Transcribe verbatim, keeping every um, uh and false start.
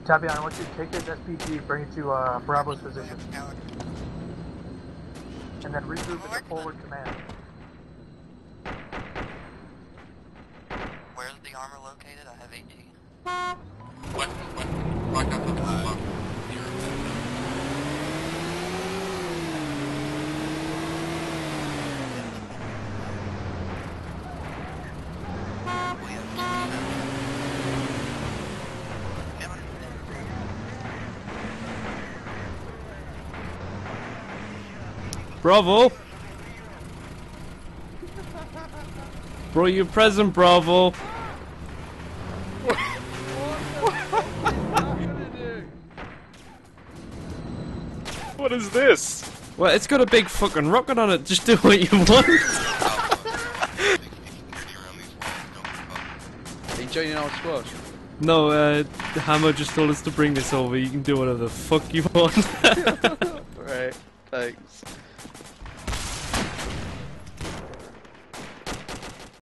Tabian, I want you to take this S P G, bring it to uh, Bravo's position, and then regroup at the forward command. Where's the armor located? I have eighteen. What? What? What? What? What? Bravo! Bro, you present, Bravo! What is this? Well, it's got a big fucking rocket on it, just do what you want! Are you joining our squad? No, uh, Hammer just told us to bring this over, you can do whatever the fuck you want. Right, thanks.